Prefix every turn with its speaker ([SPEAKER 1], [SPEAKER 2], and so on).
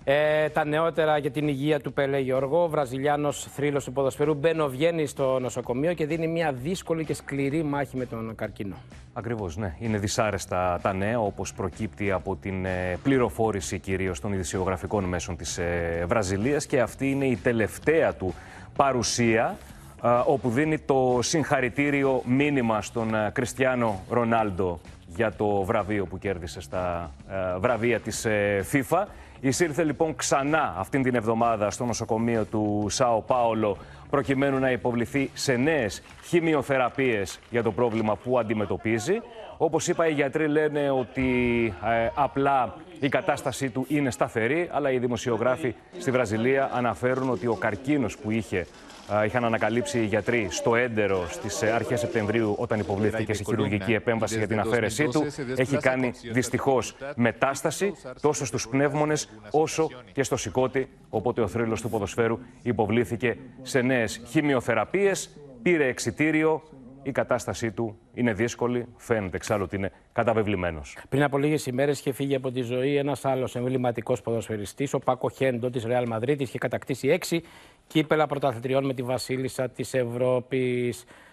[SPEAKER 1] Τα νεότερα για την υγεία του Πελέ Γιώργο. Ο Βραζιλιάνος θρύλος του ποδοσφαιρού βγαίνει στο νοσοκομείο και δίνει μια δύσκολη και σκληρή μάχη με τον καρκίνο.
[SPEAKER 2] Ακριβώς, ναι. Είναι δυσάρεστα τα νέα, όπως προκύπτει από την πληροφόρηση κυρίως των ειδησιογραφικών μέσων της Βραζιλίας, και αυτή είναι η τελευταία του παρουσία, όπου δίνει το συγχαρητήριο μήνυμα στον Κριστιάνο Ρονάλντο για το βραβείο που κέρδισε στα βραβεία της FIFA. Εισήλθε λοιπόν ξανά αυτήν την εβδομάδα στο νοσοκομείο του Σάο Πάολο, προκειμένου να υποβληθεί σε νέες χημειοθεραπείες για το πρόβλημα που αντιμετωπίζει. Όπως είπα, οι γιατροί λένε ότι απλά η κατάστασή του είναι σταθερή, αλλά οι δημοσιογράφοι στη Βραζιλία αναφέρουν ότι ο καρκίνος που είχαν ανακαλύψει οι γιατροί στο έντερο στις αρχές Σεπτεμβρίου, όταν υποβλήθηκε σε χειρουργική επέμβαση για την αφαίρεσή του, έχει κάνει δυστυχώς μετάσταση τόσο στους πνεύμονες όσο και στο σηκώτη. Οπότε ο θρύλος του ποδοσφαίρου υποβλήθηκε σε νέες χημειοθεραπείες, πήρε εξιτήριο. Η κατάστασή του είναι δύσκολη, φαίνεται εξάλλου ότι είναι καταβεβλημένος.
[SPEAKER 1] Πριν από λίγες ημέρες είχε φύγει από τη ζωή ένας άλλος εμβληματικός ποδοσφαιριστής, ο Πάκο Χέντο της Ρεάλ Μαδρίτης. Είχε κατακτήσει 6 κύπελα πρωταθλητριών με τη βασίλισσα της Ευρώπης.